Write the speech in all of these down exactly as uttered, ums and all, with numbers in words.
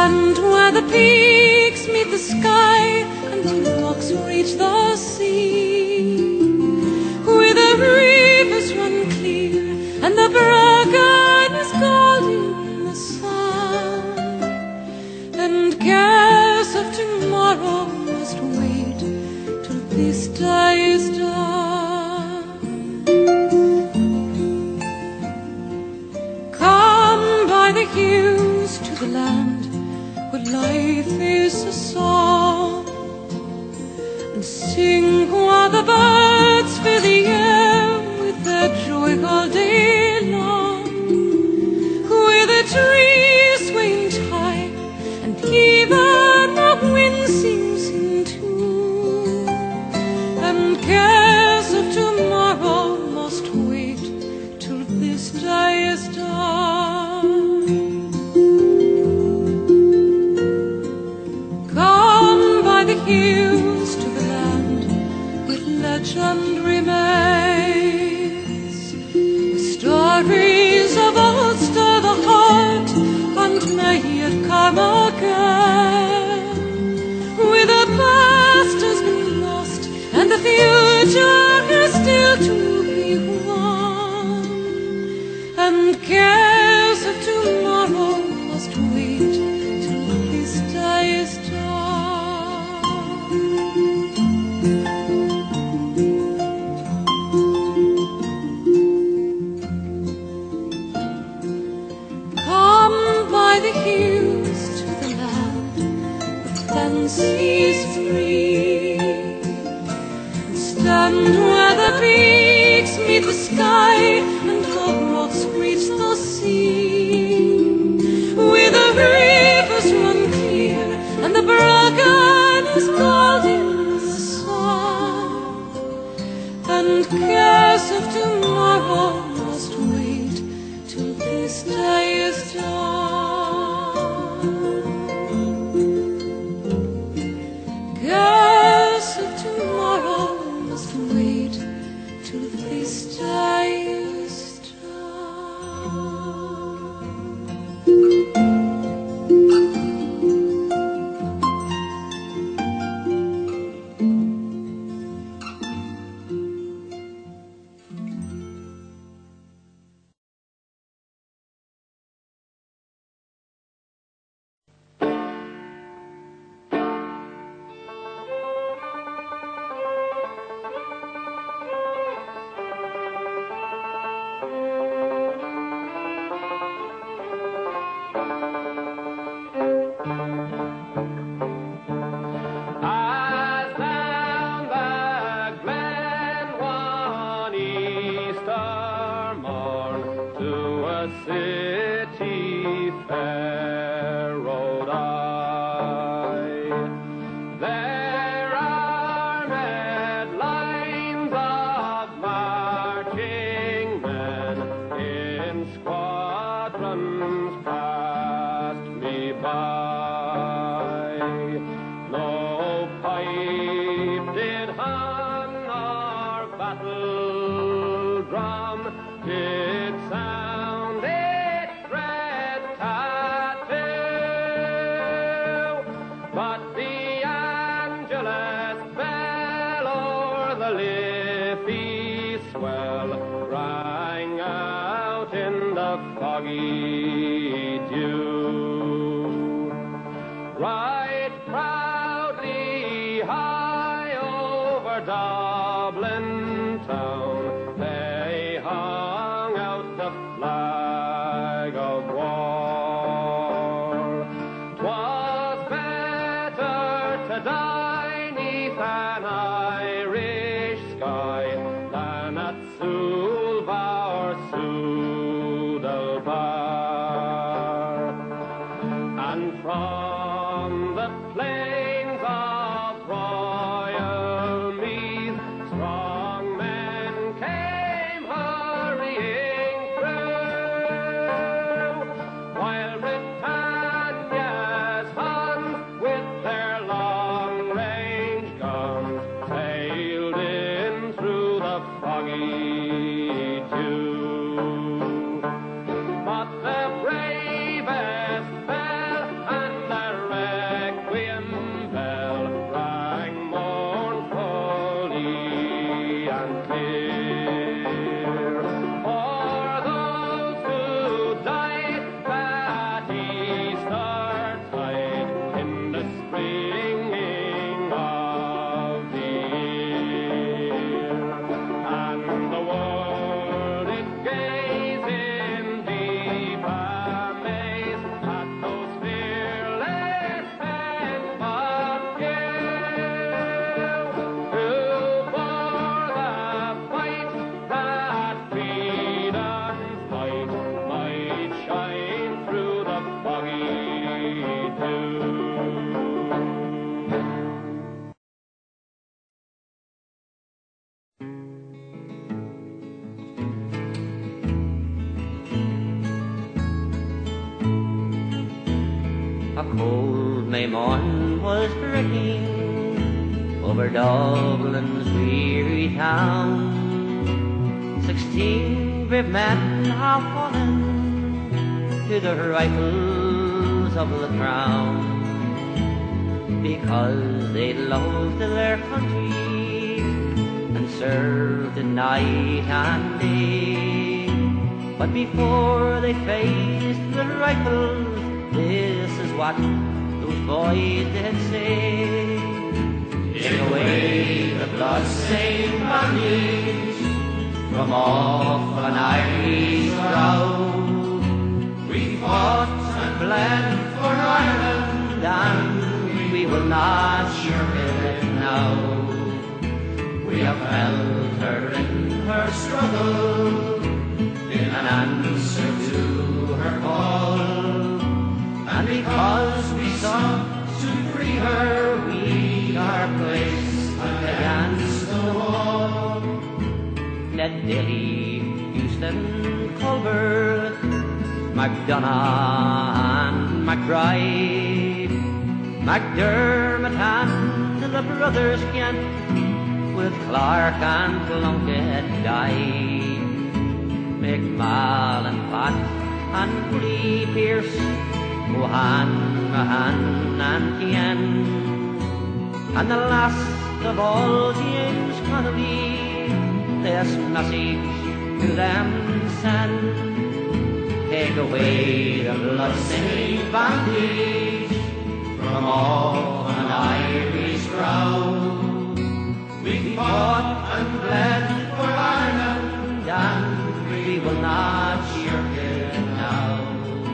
stand where the peaks meet the sky and the rocks reach the sea, where the rivers run clear and the broken is golden in the sun, and cares of tomorrow must wait till this day is done. Come by the hills to the land where life is a song, and sing while the birds fill the air with their joy all day long, where the trees sway in time and even the wind sings in tune, and cares of tomorrow must wait till this day is done. Come by the hills to the land where legend remains, where stories of old stir the heart and may it come again, where the past has been lost and the future is still to be won, and cares of tomorrow must wait till this day is done. Come by the hills to the land where fancy is free, and stand where the peaks meet the sky and the rocks reach the sea, where the rivers run clear and the broken is golden in the sun, and cares of tomorrow must wait till this day is done. Cares of tomorrow must wait till this day is As down the glen one Easter morn to a city fair rode I. There are red lines of marching men in squadrons passed me by. No pipe did hum nor battle drum did sound its red tattoo, but the Angelus bell o'er the Liffey swell rang out in the foggy dew. Right proudly high over Dublin town they hung out the flag of war. 'Twas better to die 'neath an Irish sky than at Soulva or Soodalba. too. A cold May morn was breaking over Dublin's weary town. Sixteen brave men have fallen to the rifles of the crown, because they loved their country and served it night and day. But before they faced the rifles, this is what those boys did say: take away the blood-stained bandage from off an Irish brow. We fought and bled for Ireland, and we will not shirk it now. We have held her in her struggle in an answer to her call. And because we sought to free her, we are placed against the wall. Ned Daly, Houston, Culver, MacDonough and McBride, McDermott and the brothers Kent, with Clark and Plunkett died. McMahon, Pat and Lee Pierce, Mohan, Mahan and Tien, and the last of all James Connolly, this message to them send: take away the blood-stained bandage from off an Irish brow. We fought and bled for Ireland, and we will not shirk it now.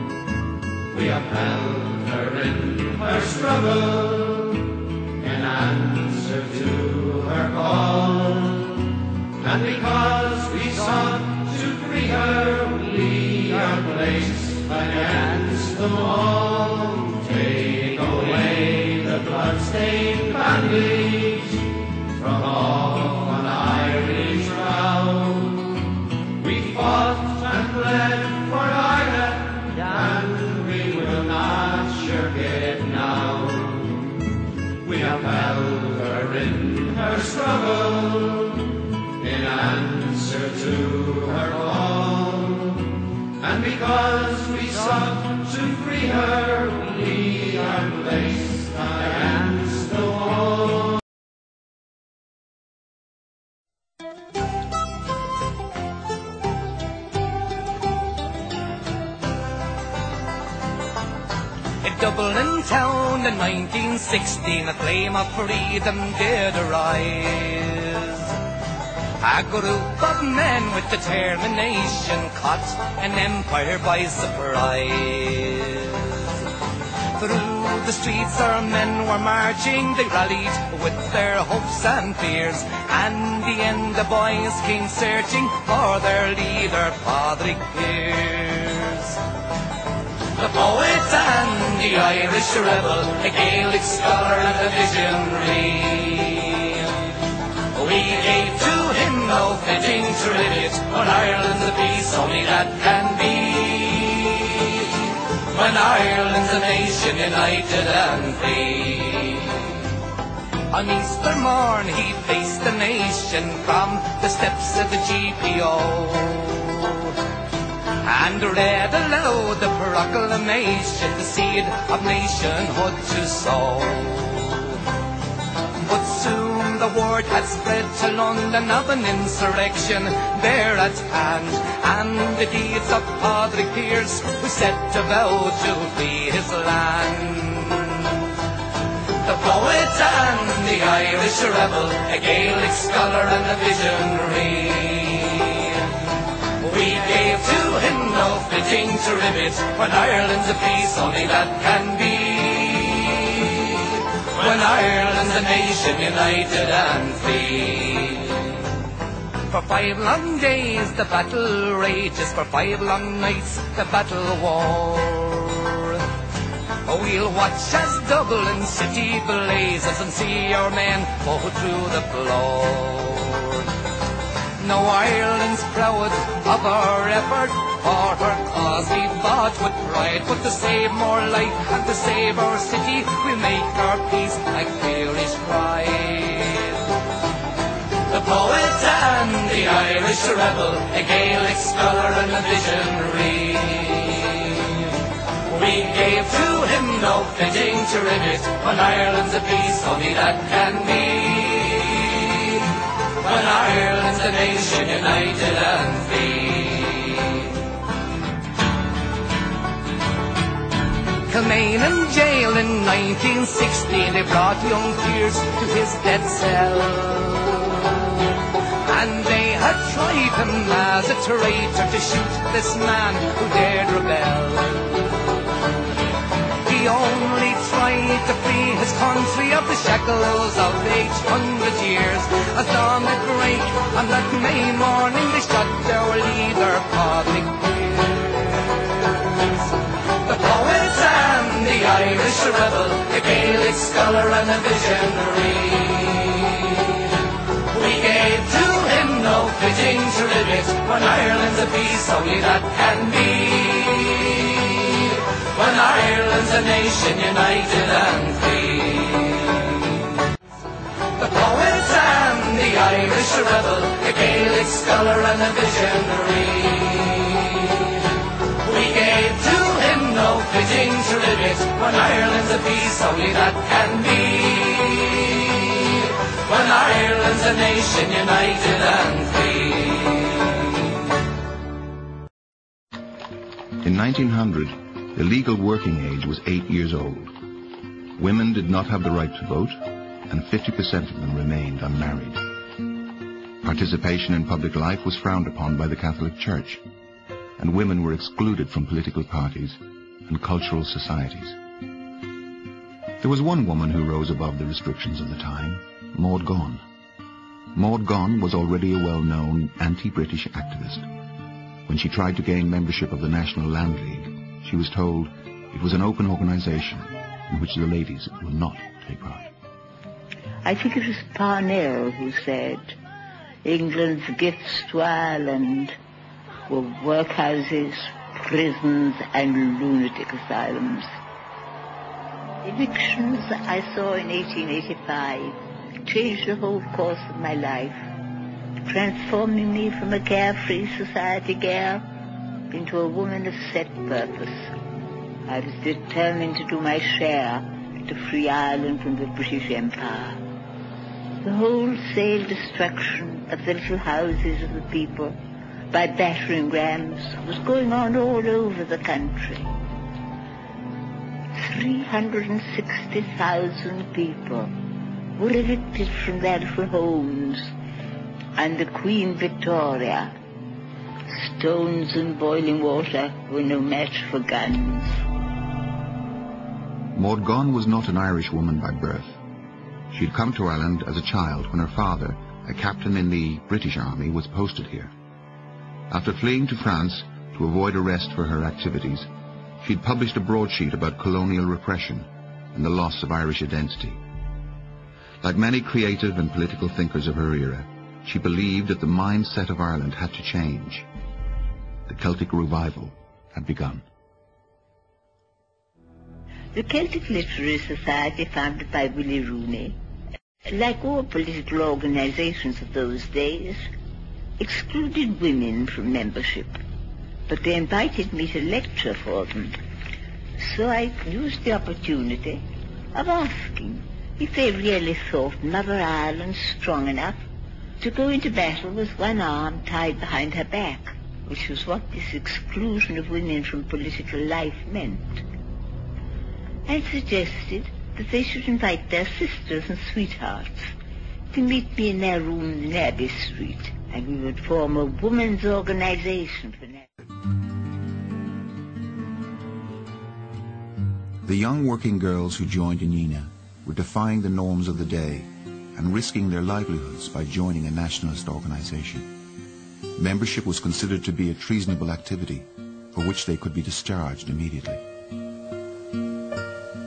We have held her in her struggle in answer to her call. And because we sought to free her, we are placed against the wall. Take away the blood-stained bandage from off an Irish brow. We fought and bled for Ireland, and we will not shirk it now. We have held her in her struggle in answer to her call. And because we sought to free her, we are placed against the wall. In Dublin town in nineteen sixteen, a flame of freedom did arise. A group of men with determination caught an empire by surprise. Through the streets our men were marching, they rallied with their hopes and fears, and in the end the boys came searching for their leader, Padraig Pearse. The poet and the Irish rebel, a Gaelic scholar and a visionary. We gave to him no fitting tribute, when Ireland's a peace only that can be. When Ireland's a nation united and free. On Easter morn he faced the nation from the steps of the G P O, and read aloud the proclamation, the seed of nationhood to sow. But soon the word had spread to London of an insurrection there at hand, and the deeds of Padraig Pearse who set to vow to free his land. The poet and the Irish rebel, a Gaelic scholar and a visionary. We gave to him no fitting tribute, when Ireland's a peace only that can be. When Ireland's a nation united and free. For five long days the battle rages, for five long nights the battle war. we'll watch as Dublin city blazes and see our men go through the blood. Now Ireland's proud of our effort, for her cause we fought with pride. But to save more life and to save our city, we'll make our peace like Irish pride. The poet and the Irish rebel, a Gaelic scholar and a visionary, we gave to him no fitting to rivet. When Ireland's a peace, only that can be. When Ireland's a nation united and free. Kilmaine in jail in nineteen sixty, they brought young Pearse to his death cell, and they had tried him as a traitor to shoot this man who dared rebel. He only tried to free his country of the shackles of eight hundred years. As dawn would break on that May morning, they shot our leader, Padraig Pearse. The poet and the Irish rebel, a Gaelic scholar and a visionary, we gave to him no fitting to rivet. When Ireland's a peace, only that can be. When Ireland's a nation united and free. The poet and the Irish rebel, a Gaelic scholar and a visionary, we gave to him no fitting to rivet. When Ireland's a peace, only that can be. When Ireland's a nation united and free. In nineteen hundred, the legal working age was eight years old. Women did not have the right to vote, and fifty percent of them remained unmarried. Participation in public life was frowned upon by the Catholic Church, and women were excluded from political parties and cultural societies. There was one woman who rose above the restrictions of the time, Maud Gonne. Maud Gonne was already a well-known anti-British activist. When she tried to gain membership of the National Land League, she was told it was an open organization in which the ladies would not take part. I think it was Parnell who said England's gifts to Ireland were workhouses, prisons and lunatic asylums. Evictions I saw in eighteen eighty-five changed the whole course of my life, transforming me from a carefree society girl into a woman of set purpose. I was determined to do my share to free Ireland from the British Empire. The wholesale destruction of the little houses of the people by battering rams was going on all over the country. three hundred sixty thousand people were evicted from their little homes under Queen Victoria. Stones and boiling water were no match for guns. Maud Gonne was not an Irish woman by birth. She had come to Ireland as a child when her father, a captain in the British Army, was posted here. After fleeing to France to avoid arrest for her activities, she had published a broadsheet about colonial repression and the loss of Irish identity. Like many creative and political thinkers of her era, she believed that the mindset of Ireland had to change. The Celtic revival had begun. The Celtic Literary Society, founded by Willie Rooney, like all political organizations of those days, excluded women from membership, but they invited me to lecture for them. So I used the opportunity of asking if they really thought Mother Ireland strong enough to go into battle with one arm tied behind her back, which was what this exclusion of women from political life meant. I suggested that they should invite their sisters and sweethearts to meet me in their room in Abbey Street, and we would form a women's organization for that. The young working girls who joined Inina were defying the norms of the day and risking their livelihoods by joining a nationalist organization. Membership was considered to be a treasonable activity for which they could be discharged immediately.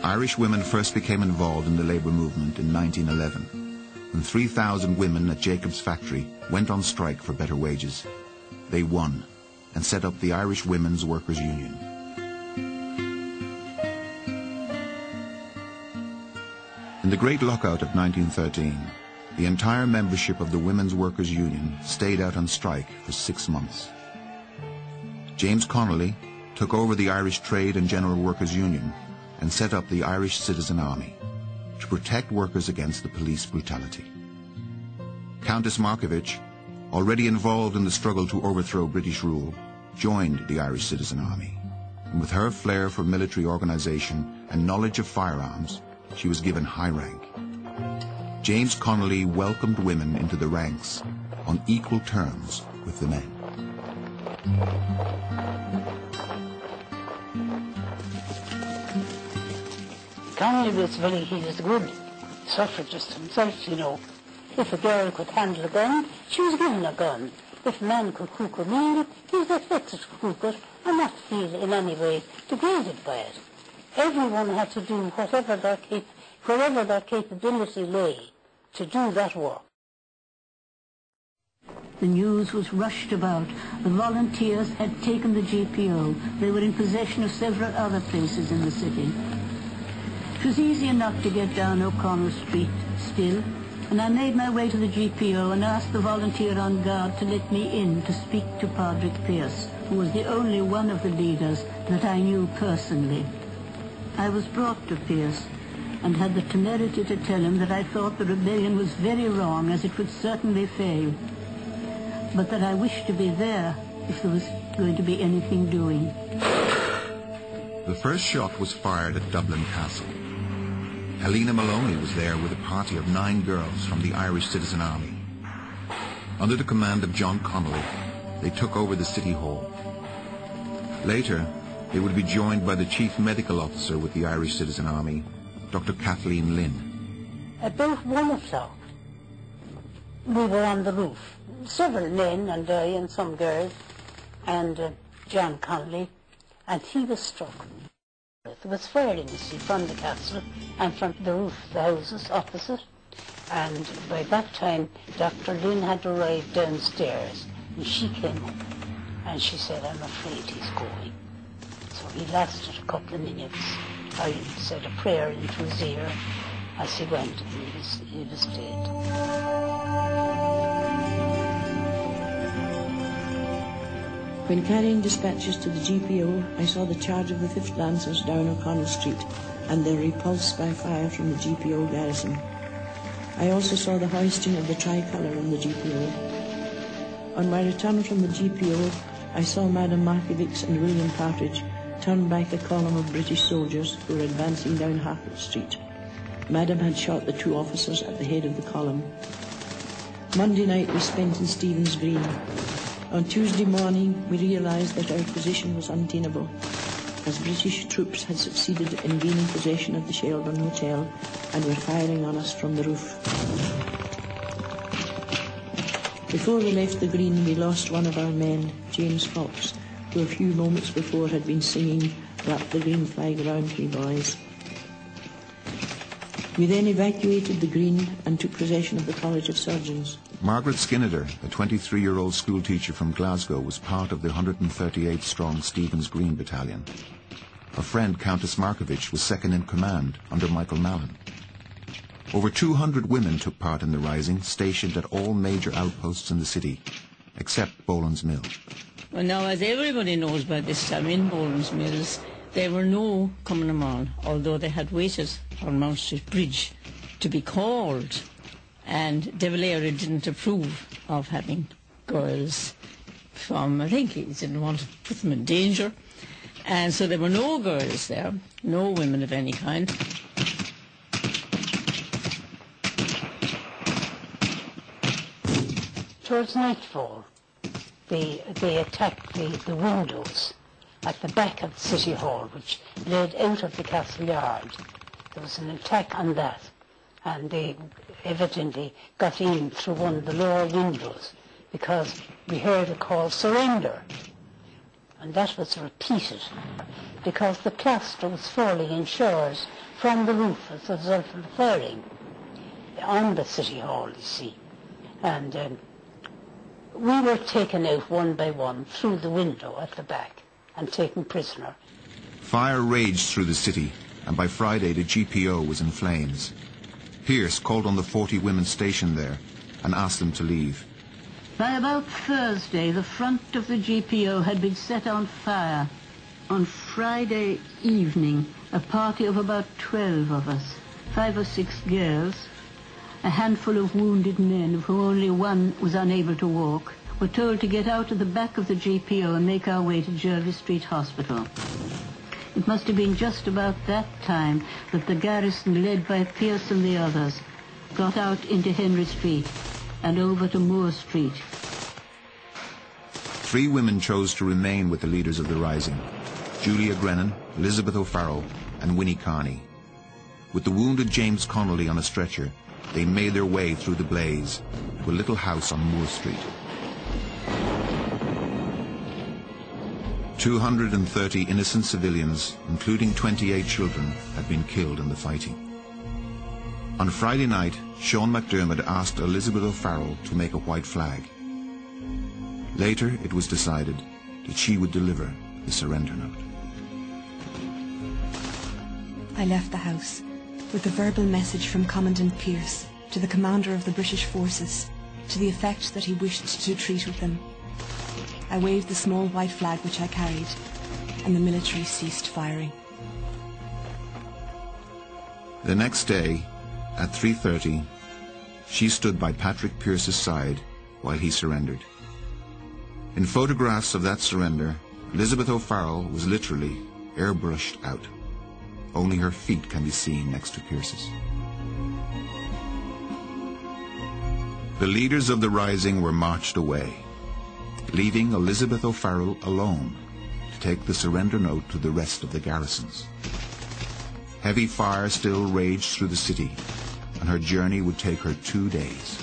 Irish women first became involved in the labour movement in nineteen eleven, when three thousand women at Jacob's factory went on strike for better wages. They won and set up the Irish Women's Workers' Union. In the Great Lockout of nineteen thirteen, the entire membership of the Women's Workers' Union stayed out on strike for six months. James Connolly took over the Irish Trade and General Workers' Union and set up the Irish Citizen Army to protect workers against the police brutality. Countess Markievicz, already involved in the struggle to overthrow British rule, joined the Irish Citizen Army, and with her flair for military organisation and knowledge of firearms, she was given high rank. James Connolly welcomed women into the ranks on equal terms with the men. Connolly was very, he was a good suffragist himself, you know. If a girl could handle a gun, she was given a gun. If a man could cook a meal, he was expected to cook it and not feel in any way degraded by it. Everyone had to do whatever their cap wherever their capability lay to do that work. The news was rushed about. The volunteers had taken the G P O. They were in possession of several other places in the city. It was easy enough to get down O'Connell Street still, and I made my way to the G P O and asked the volunteer on guard to let me in to speak to Padraig Pearse, who was the only one of the leaders that I knew personally. I was brought to Pearse and had the temerity to tell him that I thought the rebellion was very wrong, as it would certainly fail, but that I wished to be there if there was going to be anything doing. The first shot was fired at Dublin Castle. Helena Maloney was there with a party of nine girls from the Irish Citizen Army. Under the command of John Connolly, they took over the City Hall. Later, they would be joined by the Chief Medical Officer with the Irish Citizen Army, Doctor Kathleen Lynn. About one o'clock, we were on the roof. Several men and I and some girls, and uh, John Connolly, and he was struck. There was firing, you see, from the castle and from the roof of the houses opposite. And by that time, Doctor Lynn had arrived downstairs, and she came up, and she said, "I'm afraid he's going." So he lasted a couple of minutes. I said a prayer into his ear as he went, and he was, he was dead. When carrying dispatches to the G P O, I saw the charge of the fifth Lancers down O'Connell Street and their repulse by fire from the G P O garrison. I also saw the hoisting of the tricolour in the G P O. On my return from the G P O, I saw Madame Markievicz and William Partridge turn back the column of British soldiers who were advancing down Harcourt Street. Madame had shot the two officers at the head of the column. Monday night we spent in Stephen's Green. On Tuesday morning, we realised that our position was untenable, as British troops had succeeded in gaining possession of the Sheldon Hotel and were firing on us from the roof. Before we left the Green, we lost one of our men, James Fox, who a few moments before had been singing "Wrap the Green Flag Round Me, Boys." We then evacuated the Green and took possession of the College of Surgeons. Margaret Skinnider, a twenty-three-year-old schoolteacher from Glasgow, was part of the one hundred thirty-eighth strong Stephen's Green Battalion. Her friend, Countess Markievicz, was second in command under Michael Mallon. Over two hundred women took part in the rising, stationed at all major outposts in the city, except Boland's Mill. Well, now, as everybody knows by this time, in Boland's Mills, there were no Cumann Mall, although they had waited on Mount Street Bridge to be called. And De Valera didn't approve of having girls from, I think he didn't want to put them in danger. And so there were no girls there, no women of any kind. Towards nightfall, they, they attacked the, the windows at the back of the City Hall, which led out of the castle yard. There was an attack on that, and they evidently got in through one of the lower windows, because we heard a call, "Surrender," and that was repeated because the plaster was falling in showers from the roof as a result of the firing on the City Hall, you see. And um, we were taken out one by one through the window at the back and taken prisoner. Fire raged through the city, and by Friday the G P O was in flames. Pearce called on the forty women stationed there and asked them to leave. By about Thursday, the front of the G P O had been set on fire. On Friday evening, a party of about twelve of us, five or six girls, a handful of wounded men, of whom only one was unable to walk, were told to get out of the back of the G P O and make our way to Jervis Street Hospital. It must have been just about that time that the garrison, led by Pearce and the others, got out into Henry Street and over to Moore Street. Three women chose to remain with the leaders of the rising: Julia Grennan, Elizabeth O'Farrell, and Winnie Carney. With the wounded James Connolly on a stretcher, they made their way through the blaze to a little house on Moore Street. two hundred thirty innocent civilians, including twenty-eight children, had been killed in the fighting. On Friday night, Sean MacDermid asked Elizabeth O'Farrell to make a white flag. Later, it was decided that she would deliver the surrender note. I left the house with a verbal message from Commandant Pearce to the commander of the British forces to the effect that he wished to treat with them. I waved the small white flag which I carried, and the military ceased firing. The next day, at three thirty, she stood by Patrick Pearce's side while he surrendered. In photographs of that surrender, Elizabeth O'Farrell was literally airbrushed out. Only her feet can be seen next to Pearce's. The leaders of the rising were marched away, leaving Elizabeth O'Farrell alone to take the surrender note to the rest of the garrisons. Heavy fire still raged through the city, and her journey would take her two days.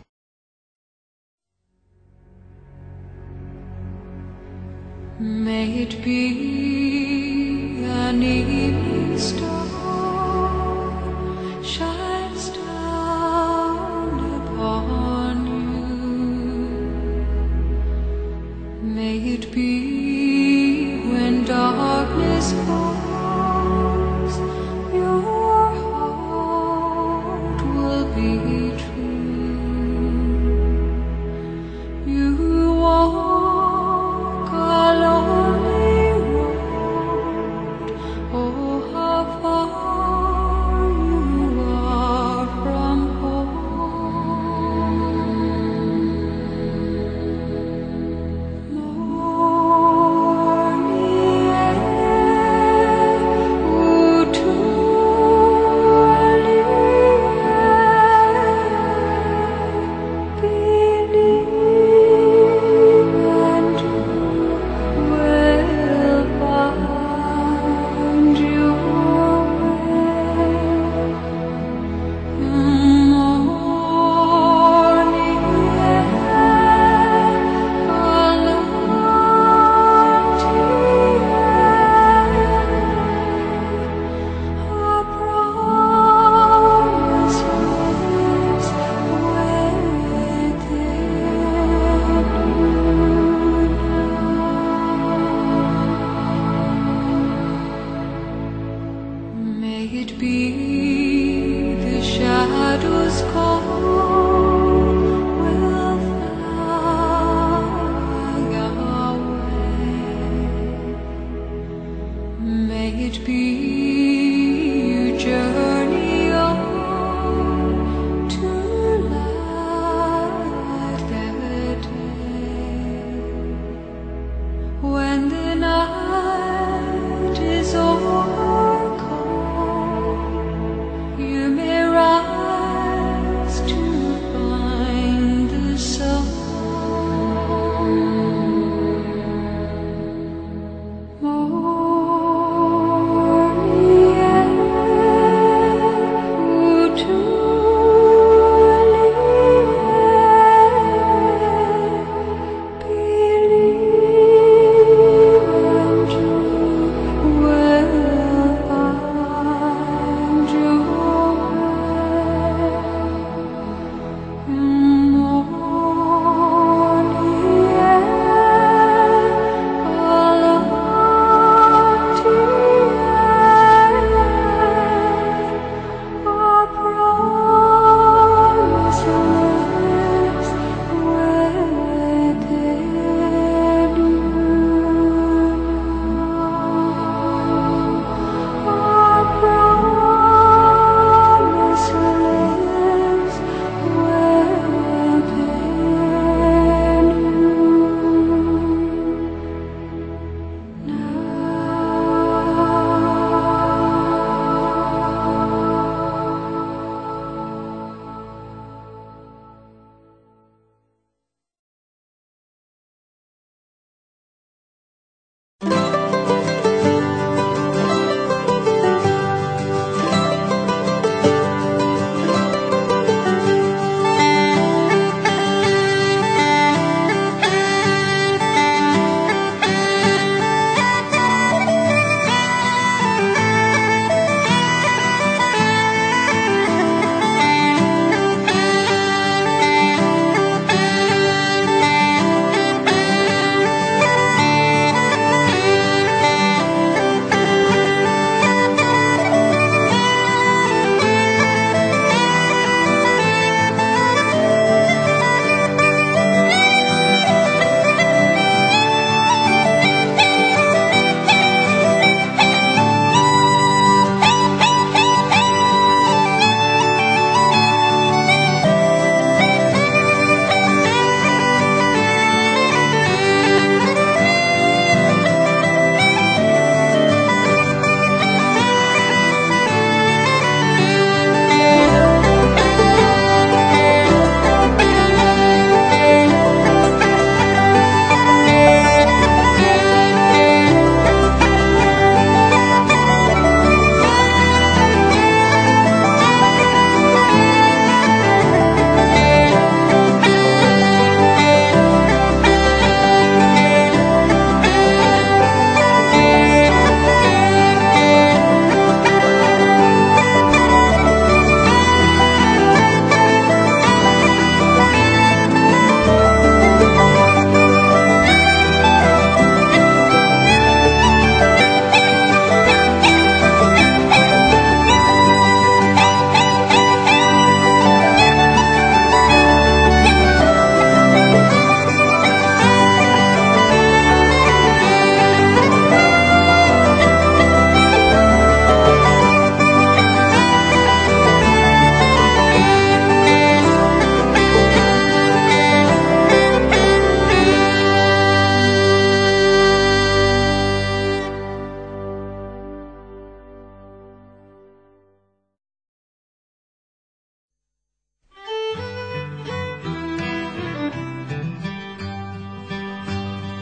May it be an evening star shines down upon you. May it be when darkness falls, your heart will be true. You walk a lonely road, oh how far you are from home. No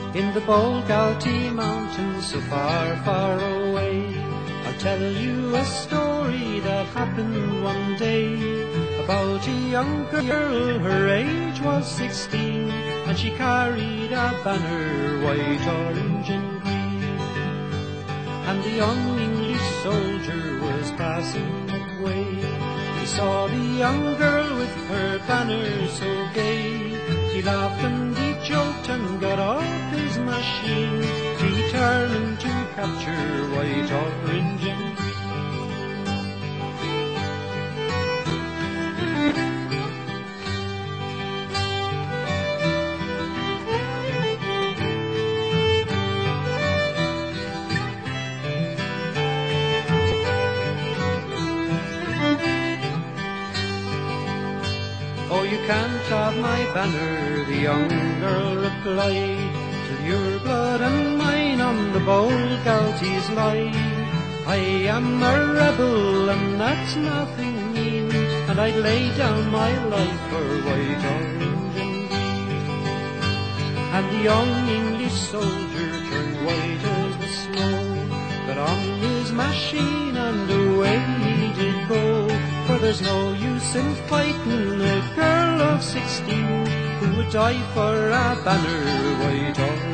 in the Bolgalty mountains so far, far away. I'll tell you a story that happened one day about a young girl, her age was sixteen, and she carried a banner, white, orange and green. And the young English soldier was passing that way. He saw the young girl with her banner so gay. He laughed and he joked and got off his machine, determined to capture white, orange and green. Oh, you can't have my banner, the young girl replied, till your blood and mine on the Bolgalties lie. I am a rebel and that's nothing mean, and I'd lay down my life for white, orange and green. And the young English soldier turned white as the snow, got on his machine and away he did go. For there's no use in fighting a girl of sixteen who would die for a banner, white, orange